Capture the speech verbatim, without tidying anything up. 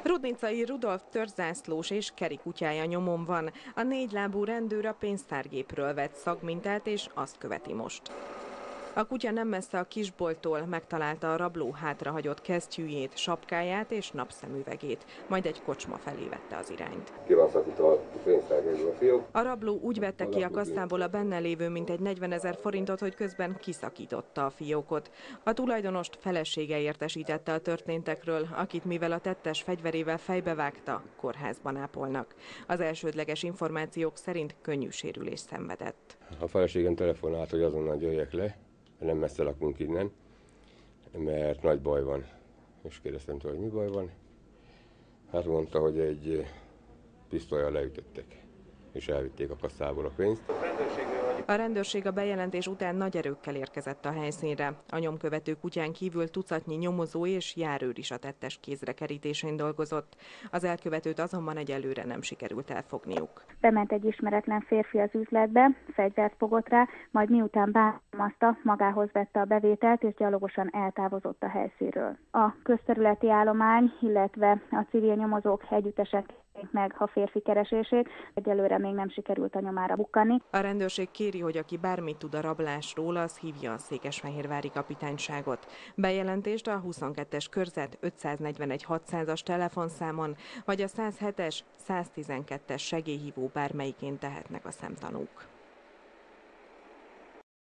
Rudnicai Rudolf törzszászlós és Keri kutyája nyomon van. A négylábú rendőr a pénztárgépről vett szagmintát, és azt követi most. A kutya nem messze a kisbolttól megtalálta a rabló hátrahagyott kesztyűjét, sapkáját és napszemüvegét, majd egy kocsma felé vette az irányt. Ki van szakítva a pénztárgéből a fiók. A rabló úgy vette ki a kasszából a benne lévő mintegy negyvenezer forintot, hogy közben kiszakította a fiókot. A tulajdonost felesége értesítette a történtekről, akit mivel a tettes fegyverével fejbevágta, kórházban ápolnak. Az elsődleges információk szerint könnyű sérülést szenvedett. A feleségem telefonált, hogy azonnal jöjjek le, nem messze lakunk innen, mert nagy baj van. És kérdeztem tőle, hogy mi baj van. Hát mondta, hogy egy pisztollyal leütöttek, és elvitték a kasszából a pénzt. A rendőrség a bejelentés után nagy erőkkel érkezett a helyszínre. A nyomkövető kutyán kívül tucatnyi nyomozó és járőr is a tettes kézre kerítésén dolgozott. Az elkövetőt azonban egyelőre nem sikerült elfogniuk. Bement egy ismeretlen férfi az üzletbe, fegyvert fogott rá, majd miután bántalmazta, magához vette a bevételt és gyalogosan eltávozott a helyszínről. A közterületi állomány, illetve a civil nyomozók együttesen meg a férfi keresését, egyelőre még nem sikerült a nyomára bukkanni. A rendőrség kéri, hogy aki bármit tud a rablásról, az hívja a székesfehérvári kapitányságot. Bejelentést a huszonkettes körzet ötszáznegyvenegy hatszázas telefonszámon, vagy a száz hetes, száz tizenkettes segélyhívó bármelyikén tehetnek a szemtanúk.